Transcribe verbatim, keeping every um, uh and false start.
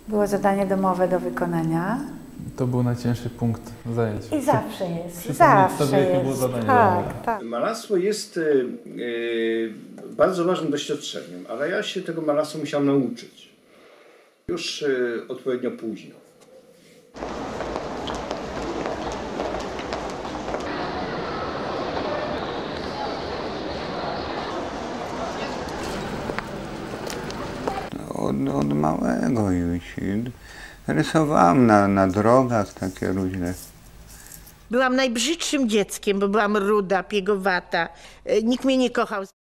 Było zadanie domowe do wykonania. To był najcięższy punkt zajęć. I zawsze jest, Przypomnieć zawsze sobie, jakie jest. było zadanie tak, domowe. tak. Malarstwo jest y, y, bardzo ważnym doświadczeniem, ale ja się tego malarstwa musiałem nauczyć. Już y, odpowiednio późno. Od, od małego już rysowałam na, na drogach takie różne. Byłam najbrzydszym dzieckiem, bo byłam ruda, piegowata. Nikt mnie nie kochał.